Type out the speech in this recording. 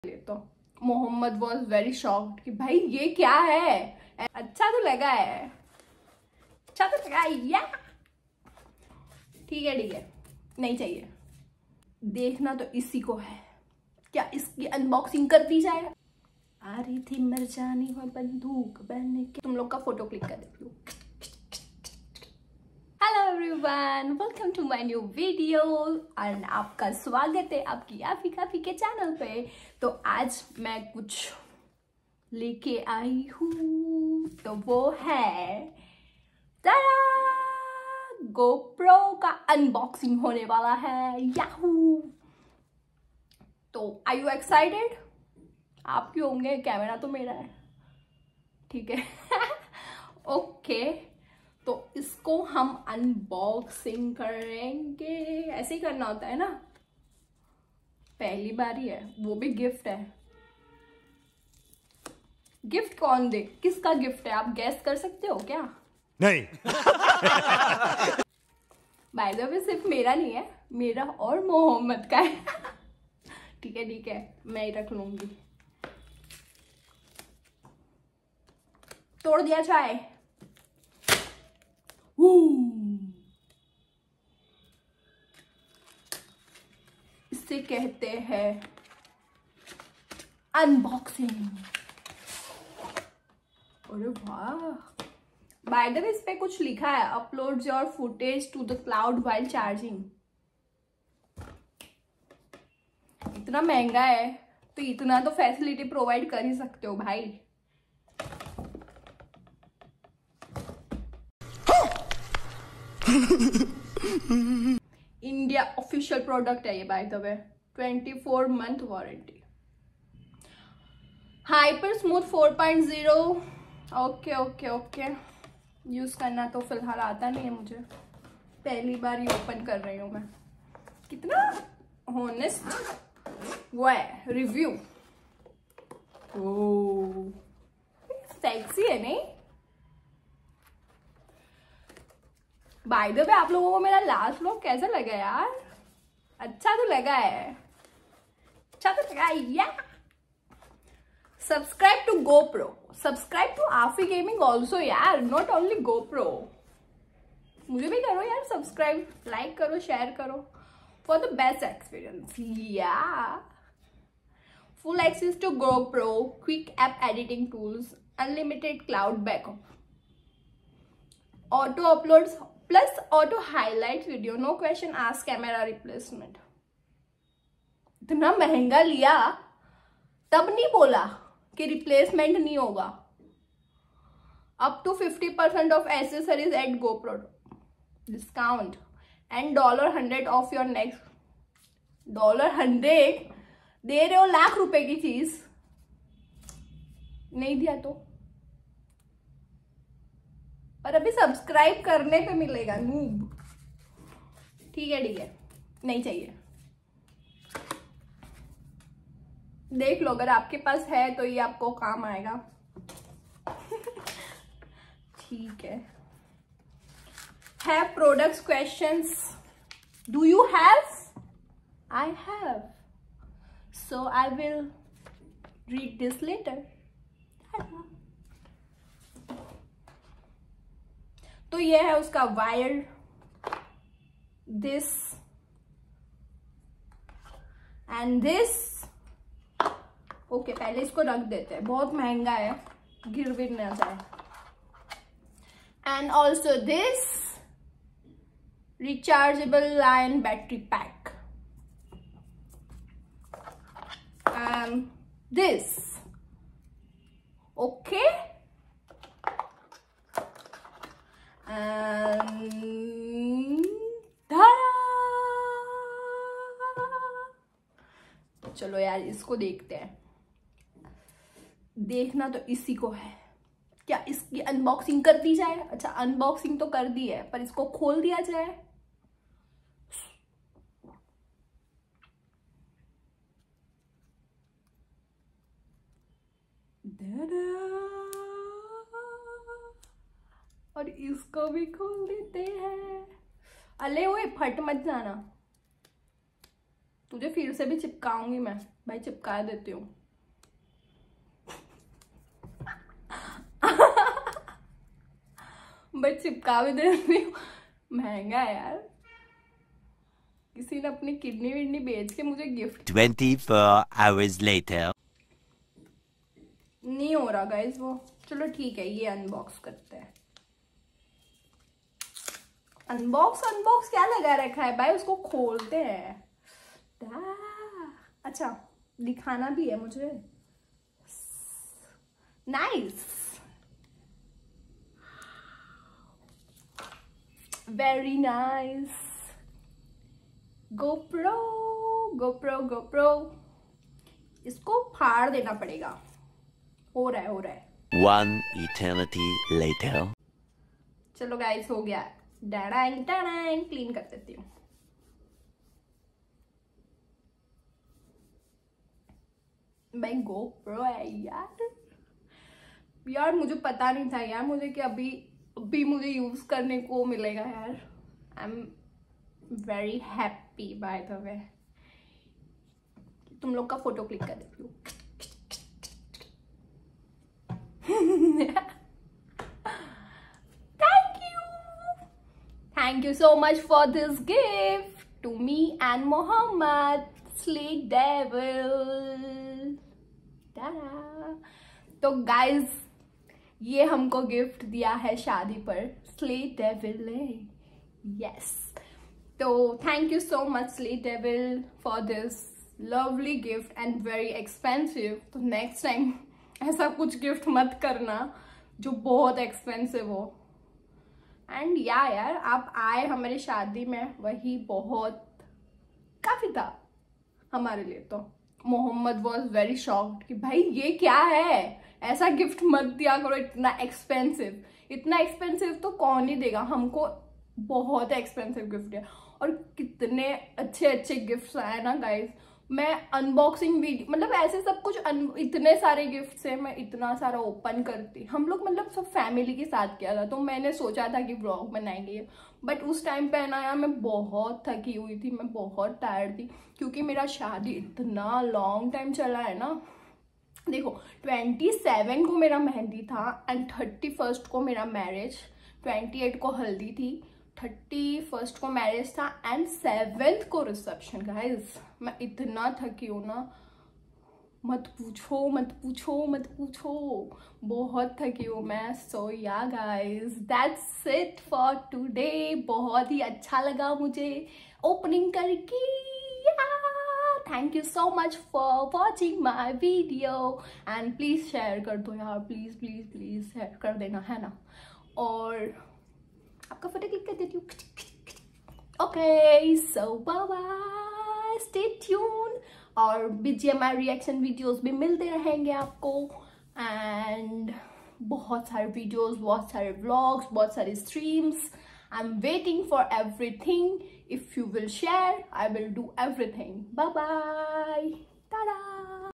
तो Mohammad was very shocked कि भाई ये क्या है, अच्छा तो लगा है, अच्छा तो लगा या ठीक है नहीं चाहिए। देखना तो इसी को है, क्या इसकी अनबॉक्सिंग कर दी जाए। आ रही थी मरजानी हो बंदूक बन के, तुम लोग का फोटो क्लिक कर देती हूँ। Hello everyone, welcome to my new video और आपका स्वागत है आपकी काफी के चैनल पे। तो आज मैं कुछ लेके आई हूँ, तो वो है गोप्रो का अनबॉक्सिंग होने वाला है। याहू! तो आर यू एक्साइटेड? आप क्यों होंगे, कैमरा तो मेरा है, ठीक है। ओके तो इसको हम अनबॉक्सिंग करेंगे, ऐसे ही करना होता है ना, पहली बार ही है, वो भी गिफ्ट है। गिफ्ट कौन दे, किसका गिफ्ट है, आप गैस कर सकते हो क्या? नहीं। बाय द वे सिर्फ मेरा नहीं है, मेरा और मोहम्मद का है। ठीक है मैं ही रख लूंगी। तोड़ दिया चाय। इसे कहते हैं अनबॉक्सिंग। अरे वाह! बाय द वे इस पे कुछ लिखा है, upload your footage to the cloud while charging. इतना महंगा है तो इतना तो फैसिलिटी प्रोवाइड कर ही सकते हो भाई। इंडिया ऑफिशियल प्रोडक्ट है ये by the way, 24 month warranty, hyper smooth 4.0। Okay use करना तो फिलहाल आता नहीं है मुझे, पहली बार ही ओपन कर रही हूँ मैं। कितना हॉनेस्ट वो है रिव्यू। ओह सेक्सी है नहीं? बाय द वे आप लोगों को मेरा लास्ट व्लॉग कैसा लगा यार? अच्छा तो लगा है, अच्छा तो लगा या। Subscribe to GoPro, subscribe to Aafi gaming also यार, नॉट ओनली गोप्रो। मुझे भी करो यार सब्सक्राइब, लाइक करो, शेयर करो फॉर द बेस्ट एक्सपीरियंस। या full access to GoPro, quick app editing tools, unlimited cloud backup, auto uploads plus auto highlight video, no question ask, camera replacement. इतना महंगा लिया तब नहीं बोला कि रिप्लेसमेंट नहीं होगा। Up to 50% off accessories at GoPro discount and $100 off your next. $100 दे रहे हो, लाख रुपए की चीज नहीं दिया तो। और अभी सब्सक्राइब करने पे मिलेगा नूब। ठीक है नहीं चाहिए। देख लो, अगर आपके पास है तो ये आपको काम आएगा। ठीक है। Have products questions? Do you have? I have. So I will read this later. तो ये है उसका wire, this and this. Okay पहले इसको रख देते हैं, बहुत महंगा है, गिर भी ना जाए। And also this rechargeable lion battery pack and this. Okay चलो यार इसको देखते हैं। देखना तो इसी को है, क्या इसकी अनबॉक्सिंग कर दी जाए। अच्छा अनबॉक्सिंग तो कर दी है, पर इसको खोल दिया जाए। और इसको भी खोल देते हैं। अले ओए फट मत जाना, तुझे फिर से भी चिपकाऊंगी मैं भाई चिपका देती हूँ। भाई चिपका भी देती हूँ। महंगा है यार, किसी ने अपनी किडनी विडनी बेच के मुझे गिफ्ट। 24 hours later. नहीं हो रहा गाइस वो। चलो ठीक है, ये अनबॉक्स करते हैं। अनबॉक्स क्या लगा रखा है भाई, उसको खोलते हैं। अच्छा दिखाना भी है मुझे। Nice, very nice. GoPro GoPro GoPro, इसको फाड़ देना पड़ेगा। हो रहा है। 1 eternity later. चलो गाइस हो गया। डाडांग डाडांग, क्लीन कर देती हूँ। भाई गोप्रो है यार मुझे पता नहीं था यार मुझे कि अभी मुझे यूज करने को मिलेगा यार। I am very happy by the way. तुम लोग का फोटो क्लिक कर देती हूँ। Thank you so much for this gift to me and Mohammed Slate Devil. Ta-da! तो गाइज ये हमको गिफ्ट दिया है शादी पर स्लेट डेविल ने। यस, तो thank you so much Slate Devil for this lovely gift and very expensive. तो नेक्स्ट टाइम ऐसा कुछ गिफ्ट मत करना जो बहुत एक्सपेंसिव हो। एंड यार आप आए हमारी शादी में, वही बहुत काफी था हमारे लिए। तो मोहम्मद वॉज वेरी शॉक्ड कि भाई ये क्या है, ऐसा गिफ्ट मत दिया करो इतना एक्सपेंसिव तो कौन ही देगा। हमको बहुत एक्सपेंसिव गिफ्ट दिया और कितने अच्छे गिफ्ट्स आए ना गाइस। मैं अनबॉक्सिंग वीडियो मतलब ऐसे सब कुछ इतने सारे गिफ्ट्स है, मैं इतना सारा ओपन करती। हम लोग मतलब सब फैमिली के साथ किया था, तो मैंने सोचा था कि व्लॉग बनाएंगे, बट उस टाइम पे ना यार मैं बहुत थकी हुई थी, मैं बहुत टायर्ड थी क्योंकि मेरा शादी इतना लॉन्ग टाइम चला है ना। देखो 27 को मेरा मेहंदी था एंड 31 को मेरा मैरिज, 28 को हल्दी थी, 31 को मैरिज था एंड 7th को रिसेप्शन। गाइस मैं इतना थकी हूँ ना, मत पूछो, बहुत थकी हूँ मैं। So yeah guys that's it for today. बहुत ही अच्छा लगा मुझे ओपनिंग करके। Thank you so much for watching my video and please share कर दो यार, प्लीज शेयर कर देना है ना। और आपका फोटो क्लिक कर देती हूँ। Okay so bye bye, stay tune. और BGMI रिएक्शन वीडियोस भी मिलते रहेंगे आपको एंड बहुत सारे वीडियोस, बहुत सारे व्लॉग्स, बहुत सारे streams. I am waiting for everything. If you will share I will do everything. Bye bye, Tata.